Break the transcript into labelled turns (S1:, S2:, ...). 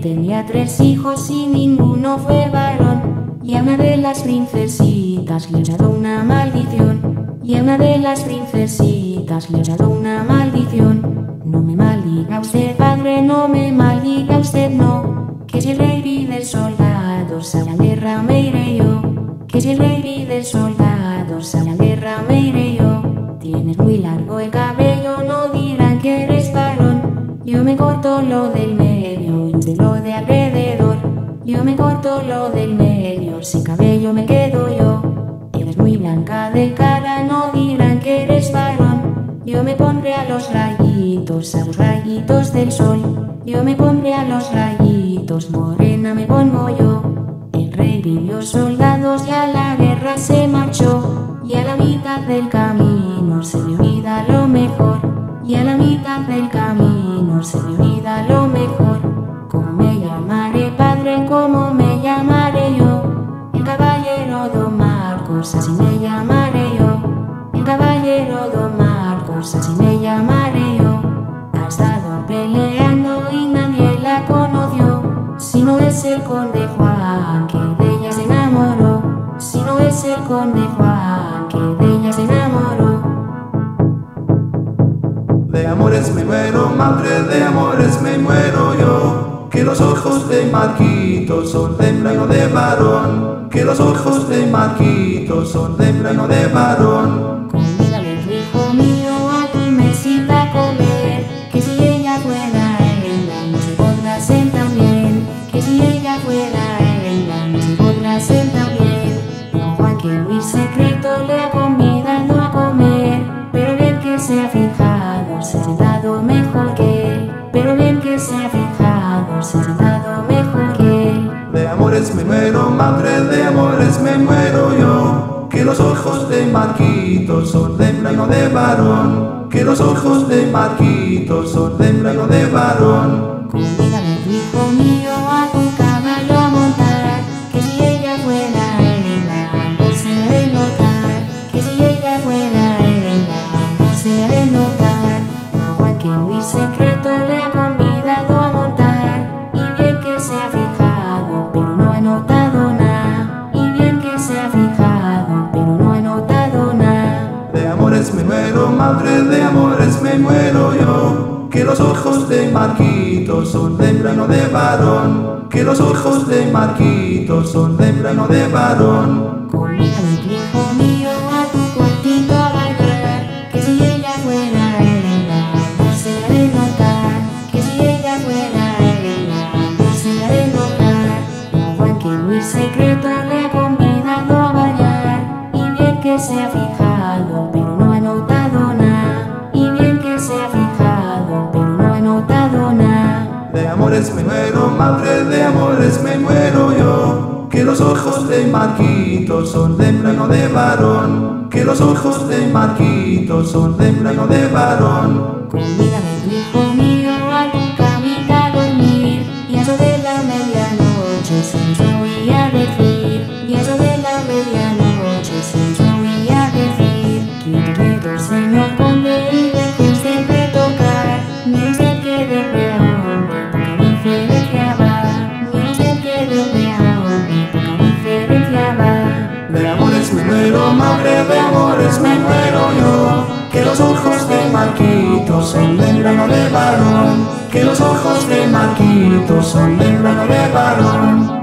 S1: tenía 3 hijos y ninguno fue varón. Y a una de las princesitas le he dado una maldición. Y a una de las princesitas le he dado una maldición. No me maldiga usted, padre, no me maldiga usted, no. Que si el rey pide soldados a la guerra me iré yo. Que si el rey pide soldados a la guerra me iré yo. Tienes muy largo el cabello, no dirán que eres varón. Yo me corto lo del medio y usted lo de alrededor. Yo me corto lo del medio, sin cabello me quedo yo. Eres muy blanca de cara, no dirán que eres varón. Yo me pondré a los rayitos del sol. Yo me pondré a los rayitos, morena me pongo yo. El rey pidió soldados y a la guerra se marchó. Y a la mitad del camino se le olvida lo mejor. Y a la mitad del camino se le olvida lo mejor. ¿Cómo me llamaré, padre? ¿Cómo me llamaré yo? El caballero Don Marcos, así me llamaré yo. El caballero Don Marcos, así me llamaré yo. Ha estado peleando y nadie la conoció. Si no es el conde Juan, que de ella se enamoró. Si no es el conde Juan, que de ella se enamoró.
S2: De amores me muero, madre, de amores me muero yo. Que los ojos de Marquitos son de hembra y no de varón. Que los ojos de Marquitos son de hembra y no de varón.
S1: Convídame, hijo mío, a tu mesita a comer. Que si ella fuera hembra no se podrá sentar bien. Que si ella fuera hembra no se podrá sentar bien. Don Juan, que muy secreto le ha convidado a comer. Pero bien que se ha fijado, se ha sentado mejor que él. Pero bien que se ha fijado, se ha sentado mejor que él.
S2: De amores me muero, madre, de amores me muero yo. Que los ojos de Marquitos son de hembra y no de varón. Que los ojos de Marquitos son de hembra y no de varón.
S1: Convídame, hijo mío, a tu caballo a montar. Que si ella fuera hembra, no se ha de notar. Que si ella fuera hembra, no se ha de notar. Don Juan, que muy secreto le ha convidado a montar. Y bien que se ha fijado, pero no ha notado nada. Y bien que se ha fijado, pero no ha notado nada.
S2: De amores me muero, madre, de amores me muero yo. Que los ojos de Marquitos son de hembra y no de varón. Que los ojos de Marquitos son de hembra y no de varón.
S1: Convídame, hijo mío, a tu cuartito a bailar. Que si ella fuera hembra, no se ha de notar. Que si ella fuera hembra, no se ha de notar. Don Juan, que muy secreto le ha convidado a bailar. Y bien que se ha fijado, pero no ha notado nada. Y bien que se ha fijado, pero no ha notado nada.
S2: De amores me muero, madre, de amores me muero yo. Que los ojos de Marquitos son de hembra y no de varón. Que los ojos de Marquitos son de hembra y no de varón.
S1: Convídame, hijo mío, a tu camita a dormir. Y a eso de la medianoche se nos oía decir. Y a eso de la medianoche se nos oía decir. Quieto, señor conde, y deje usted de tocar. Mire usted que de hombre a hombre poca diferencia va. Mire usted que de hombre a hombre poca diferencia va.
S2: De amores me muero, madre, de amores me muero yo. Que los ojos de Marquitos son de hembra y no de varón. Que los ojos de Marquitos son de hembra y no de varón.